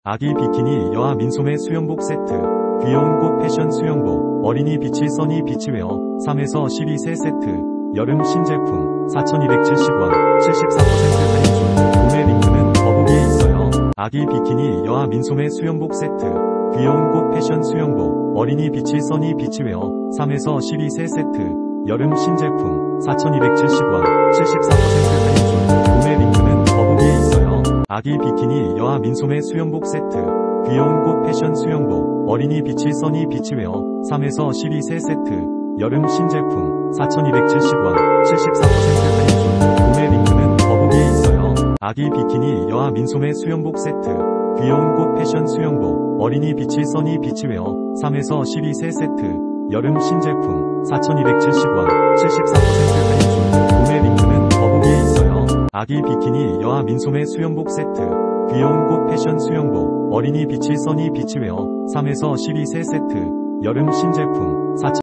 아기 비키니 여아 민소매 수영복 세트, 귀여운 꽃 패션 수영복, 어린이 비치 써니 비치웨어 3에서 12세 세트, 여름 신제품 4,270원, 74% 할인 중. 구매 링크는 더보기에 있어요. 아기 비키니 여아 민소매 수영복 세트, 귀여운 꽃 패션 수영복, 어린이 비치 써니 비치웨어 3에서 12세 세트, 여름 신제품 4,270원, 74% 할인 중. 구매 링크는 더보기에 있어요. 아기 비키니 여아 민소매 수영복 세트, 귀여운 꽃 패션 수영복, 어린이 비치 써니 비치웨어 3에서 12세 세트, 여름 신제품 4,270원, 74% 할인 중. 구매 링크는 더보기에 있어요. 아기 비키니 여아 민소매 수영복 세트, 귀여운 꽃 패션 수영복, 어린이 비치 써니 비치웨어 3에서 12세 세트, 여름 신제품 4,270원, 74% 할인 중. 구매 링크는 더보기에 있어요. 아기 비키니 여아 민소매 수영복 세트, 귀여운 꽃 패션 수영복, 어린이 비치 써니 비치웨어 3에서 12세 세트, 여름 신제품 4,270원